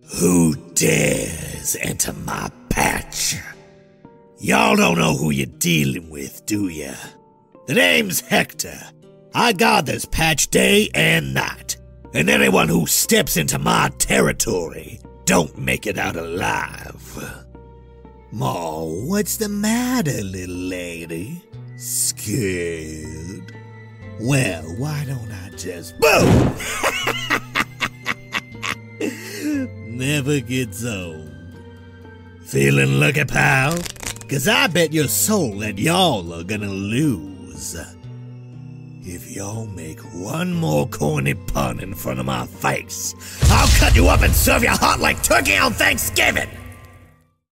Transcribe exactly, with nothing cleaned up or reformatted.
Who dares enter my patch? Y'all don't know who you're dealing with, do ya? The name's Hektor. I guard this patch day and night, and anyone who steps into my territory don't make it out alive. Ma, what's the matter, little lady? Scared? Well, why don't I just boom? Never gets old. Feeling lucky, pal? Cause I bet your soul that y'all are gonna lose. If y'all make one more corny pun in front of my face, I'll cut you up and serve you hot like turkey on Thanksgiving!